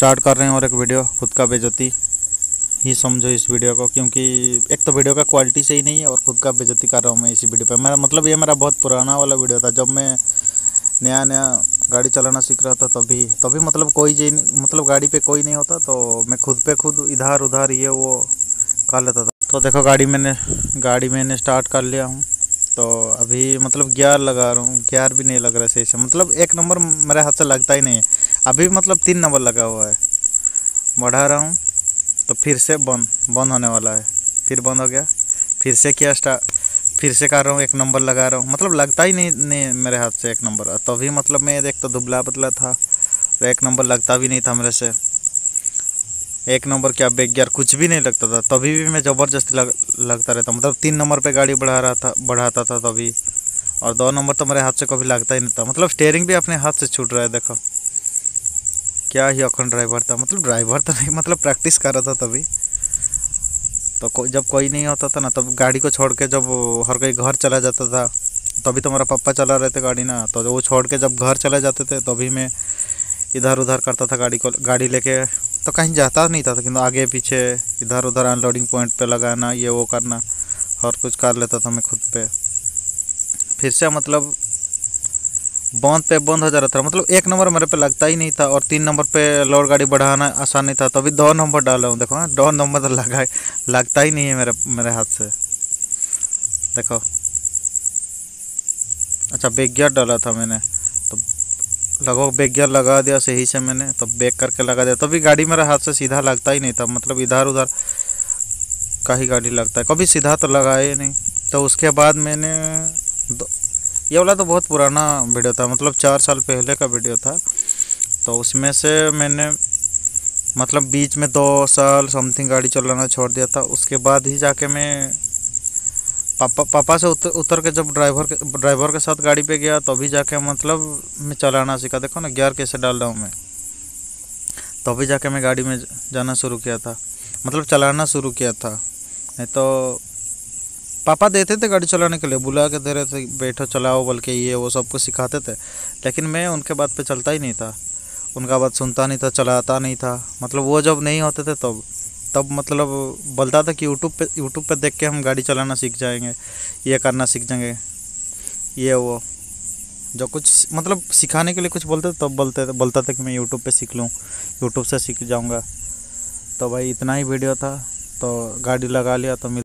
Start कर रहे हैं और एक वीडियो खुद का बेइज्जती ही समझो इस वीडियो को, क्योंकि एक तो वीडियो का क्वालिटी सही नहीं है और खुद का बेइज्जती कर रहा हूँ मैं इसी वीडियो पे। मेरा मतलब ये मेरा बहुत पुराना वाला वीडियो था, जब मैं नया नया गाड़ी चलाना सीख रहा था। तभी मतलब मतलब गाड़ी पे कोई नहीं होता तो मैं खुद पे खुद इधर उधर ये वो कर लेता था। तो देखो गाड़ी मैंने स्टार्ट कर लिया हूँ। तो अभी मतलब गियर लगा रहा हूँ, गियर भी नहीं लग रहा सही से, मतलब 1 नंबर मेरे हाथ से लगता ही नहीं है। अभी मतलब 3 नंबर लगा हुआ है, बढ़ा रहा हूँ तो फिर से बंद होने वाला है, फिर बंद हो गया, फिर से किया स्टार्ट, फिर से कर रहा हूँ, 1 नंबर लगा रहा हूँ, मतलब लगता ही नहीं मेरे हाथ से 1 नंबर। तभी मतलब मैं एक तो दुबला पतला था तो 1 नंबर लगता भी नहीं था मेरे से। 1 नंबर क्या, बैक गियर कुछ भी नहीं लगता था। तभी भी मैं ज़बरदस्ती लगता रहता, मतलब 3 नंबर पे गाड़ी बढ़ाता था तभी। और 2 नंबर तो मेरे हाथ से कभी लगता ही नहीं था, मतलब स्टेयरिंग भी अपने हाथ से छूट रहा है। देखो क्या ही अखंड ड्राइवर था, मतलब ड्राइवर तो नहीं, मतलब प्रैक्टिस कर रहा था तभी। तो जब कोई नहीं होता था ना, तब गाड़ी को छोड़ के जब हर कोई घर चला जाता था, तभी तो मेरा पापा चला रहे थे गाड़ी ना, तो वो छोड़ के जब घर चले जाते थे तभी मैं इधर उधर करता था गाड़ी लेके। तो कहीं जाता नहीं था, किंतु आगे पीछे इधर उधर अनलोडिंग पॉइंट पे लगाना, ये वो करना, और कुछ कर लेता था मैं खुद पे। फिर से मतलब बंद हो जा रहा था, मतलब 1 नंबर मेरे पे लगता ही नहीं था और 3 नंबर पे लोड गाड़ी बढ़ाना आसान नहीं था। तभी 2 नंबर डाला हूँ, देखो 2 नंबर तो लगता ही नहीं है मेरे हाथ से। देखो अच्छा, बैक गियर डाला था मैंने, तो लगभग बैक गियर लगा दिया सही से मैंने, तो बैक करके लगा दिया, तभी गाड़ी मेरे हाथ से सीधा लगता ही नहीं था, मतलब इधर उधर का ही गाड़ी लगता है, कभी सीधा तो लगा ही नहीं। तो उसके बाद मैंने ये वाला तो बहुत पुराना वीडियो था, मतलब 4 साल पहले का वीडियो था। तो उसमें से मैंने मतलब बीच में 2 साल समथिंग गाड़ी चलाना छोड़ दिया था। उसके बाद ही जाके मैं पापा से उतर के जब ड्राइवर के साथ गाड़ी पे गया, तभी जाके मतलब मैं चलाना सीखा। देखो ना गियर कैसे डाल रहा हूँ मैं, तभी जाके मैं गाड़ी में जाना शुरू किया था, मतलब चलाना शुरू किया था। नहीं तो पापा देते थे गाड़ी चलाने के लिए, बुला के दे रहे थे, बैठो चलाओ, बल्कि ये वो सब कुछ सिखाते थे, लेकिन मैं उनके बात पे चलता ही नहीं था, उनका बात सुनता नहीं था, चलाता नहीं था। मतलब वो जब नहीं होते थे तब मतलब बोलता था कि यूट्यूब पे देख के हम गाड़ी चलाना सीख जाएंगे, ये करना सीख जाएंगे, ये वो जो कुछ मतलब सिखाने के लिए कुछ बोलते थे, तब बोलता था कि मैं यूट्यूब पे सीख लूँ, यूट्यूब से सीख जाऊँगा। तो भाई इतना ही वीडियो था, तो गाड़ी लगा लिया तो